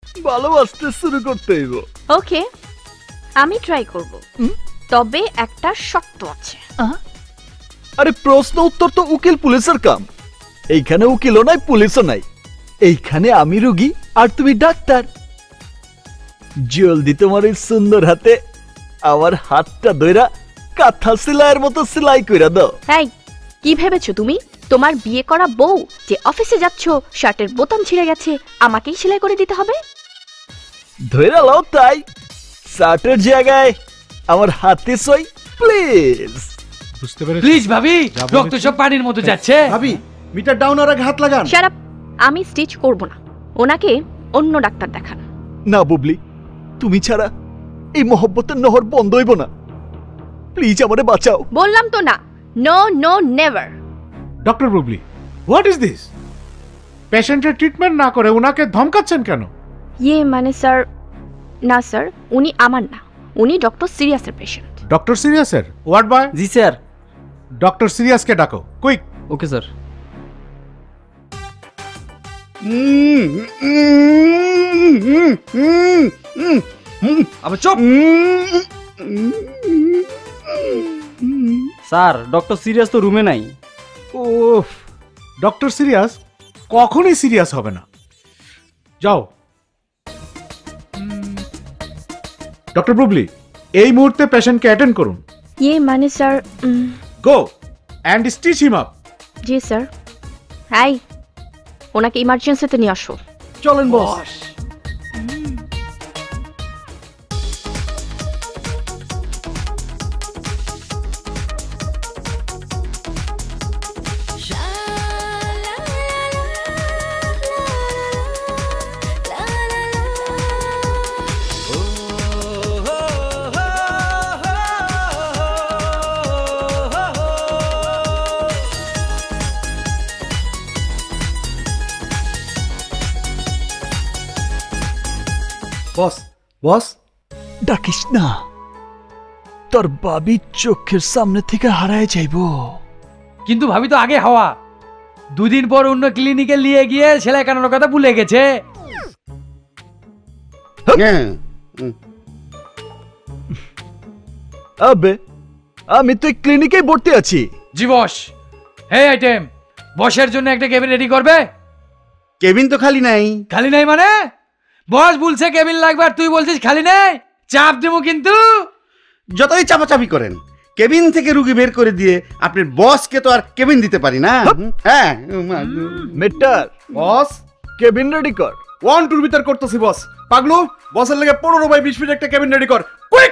ভালোবাসতে শুরু করতে হইব। ওকে, আমি ট্রাই করব, তবে একটা শর্ত আছে। আরে প্রশ্ন উত্তর তো উকিল পুলিশের কাম। এইখানে উকিলও নাই, পুলিশও নাই। এইখানে আমি রোগী আর তুমি ডাক্তার। জলদি তোমার এই সুন্দর হাতে আমার হাতটা ধইরা কাঁথা সেলাইয়ের মতো সেলাই কইরা দাও। এই, কি ভেবেছো তুমি? তোমার বিয়ে করা বউ যে অফিসে যাচ্ছ, শার্টের বোতাম ছিঁড়ে গেছে, আমাকেই সেলাই করে দিতে হবে? ধইরা লাও তাই, শার্টের জায়গায় আমার হাতে সই প্লিজ। বুঝতে পেরেছি? প্লিজ ভাবি, রক্ত সব পানির মতো যাচ্ছে। ভাবি মিটার ডাউন আর হাত লাগান। শাট আপ, আমি স্টিচ করব না, ওনাকে অন্য ডাক্তার দেখান। না বুবলি, তুমি ছাড়া এই মহব্বতের নহর বন্ধ হইব না। প্লিজ আমারে বাঁচাও। বললাম তো না, no no never. Doctor Bubly, what is this? পেশেন্টের ট্রিটমেন্ট না করে উনাকে ধমকাচ্ছেন কেন? ইয়ে মানে স্যার, না স্যার, উনি আমার না, উনি ডক্টর সিরিয়াসের পেশেন্ট। ডক্টর সিরিয়াসের ওয়ার্ড বয়? জি স্যার। ডক্টর সিরিয়াসকে ডাকো, কুইক। Okay sir. আবার চুপ। স্যার, ডক্টর সিরিয়াস তো রুমে নাই। ওফ, ডক্টর সিরিয়াস কখনই সিরিয়াস হবে না। যাও। ডক্টর বুবলি, এই মুহূর্তে পেশেন্টকে অ্যাটেন্ড করুন। ইয়ে মানে sir, go and stitch him up. জি স্যার। হাই, ওনাকে ইমার্জেন্সিতে নিয়ে আসো। চলেন বস। বস, বস ডাকিস না, তোর বাবি চোখের সামনে থেকে হারায় যাইব। কিন্তু ভাবি তো আগে হওয়া, দুদিন পর অন্য ক্লিনিকে নিয়ে গিয়ে সেলাই কাটানোর কথা ভুলে গেছে। আবে, আমি তো ক্লিনিকে ভর্তি আছি। জি বস। হে আইটেম, বসের জন্য একটা কেবিন রেডি করবে। কেবিন তো খালি নাই। খালি নাই মানে? বস বলছে কেবিন লাগবে আর তুই বলছিস খালি নেই। চাপ দেবো কিন্তু। যতই চাপাচাপি করেন, কেবিন থেকে রুগী বের করে দিয়ে আপনার বসকে তো আর কেবিন দিতে পারি না। হ্যাঁ মেটার বস, কেবিন রেডি কর। 1-2 ভিতর করতেছি বস। পাগলু, বসের লাগে 15/20 ফিট একটা কেবিন রেডি কর, কুইক।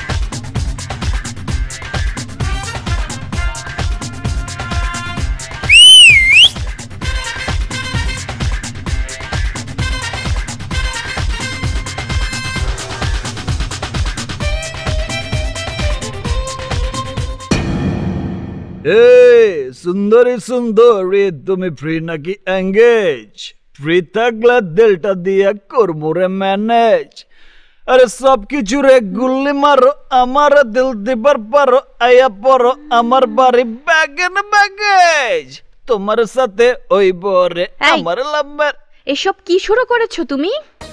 সুন্দরী সুন্দরী, তুমি ফ্রি নাকি এঙ্গেজ? ফ্রি থাকলে দিলটা দিয়া করমুরে ম্যানেজ। আরে সব কিছু রে গুল্লি মারো, আমার দিল দিবার পারো, আয়া পড়ো আমার বাড়ি ব্যাগেন ব্যাগেজ। তোমার সাথে ওই বরে আমার লাম্বার। এসব কি শুরু করেছো তুমি?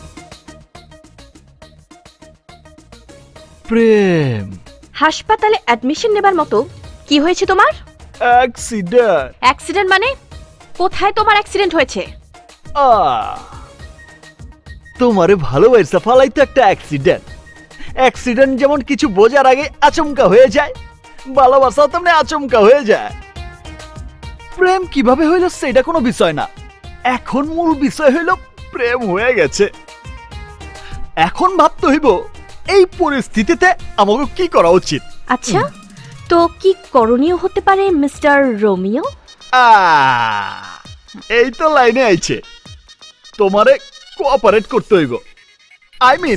প্রেম। হাসপাতালে অ্যাডমিশন নেবার মতো কি হয়েছে তোমার? অ্যাক্সিডেন্ট। অ্যাক্সিডেন্ট মানে? কোথায় তোমার অ্যাক্সিডেন্ট হয়েছে? তোমারে ভালোবাসা ফালাইতে একটা অ্যাক্সিডেন্ট। অ্যাক্সিডেন্ট যেমন কিছু বোঝার আগে আচমকা হয়ে যায়, ভালোবাসাও তেমনি আচমকা হয়ে যায়। প্রেম কিভাবে হইল সেটা কোনো বিষয় না, এখন মূল বিষয় হইল প্রেম হয়ে গেছে। এখন ভাবতে হইব এই পরিস্থিতিতে আমাকে কি করা উচিত। আচ্ছা, তো কি করণীয় হতে পারে মিস্টার রোমিও? এই তো লাইনে আইছে, তোমারে কোঅপারেট করতে হইব। আই মিন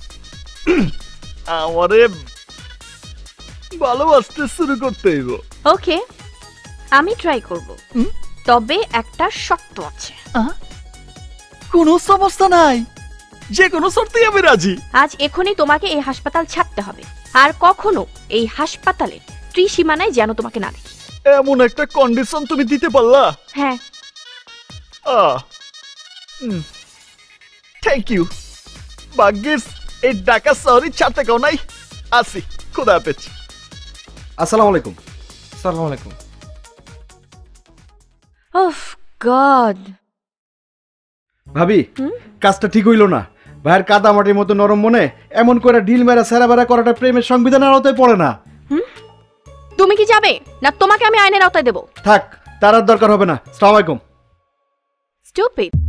আমারে ভালোবাসতে শুরু করতে হইব। ওকে, আমি ট্রাই করব, তবে একটা শর্ত আছে। কোনো সমস্যা নাই, যে কোনো শর্তেই আমি রাজি। আজ এখনই তোমাকে এই হাসপাতাল ছাড়তে হবে, আর কখনো এই হাসপাতালের ত্রিসীমানায় যেন তোমাকে না দেখি। এমন একটা কন্ডিশন তুমি দিতে পারলা? হ্যাঁ। Thank you. ভাগ্যিস এই ঢাকা শহরে ছাড়তে কেউ নাই। আসি, খুদা হাফেজ। আসসালামু আলাইকুম। সালাম আলাইকুম। ওফ গড। ভাবি, কাজটা ঠিক হইল না। ভাইয়ের কাদামাটির মতো নরম মনে এমন করে ঢিল মেরা সেরা বেড়া করাটা প্রেমের সংবিধানের আওতায় পড়ে না। তুমি কি যাবে না তোমাকে আমি আইনের আওতায় দেব? থাক, তার আর দরকার হবে না। আসসালামু আলাইকুম। স্টুপিড।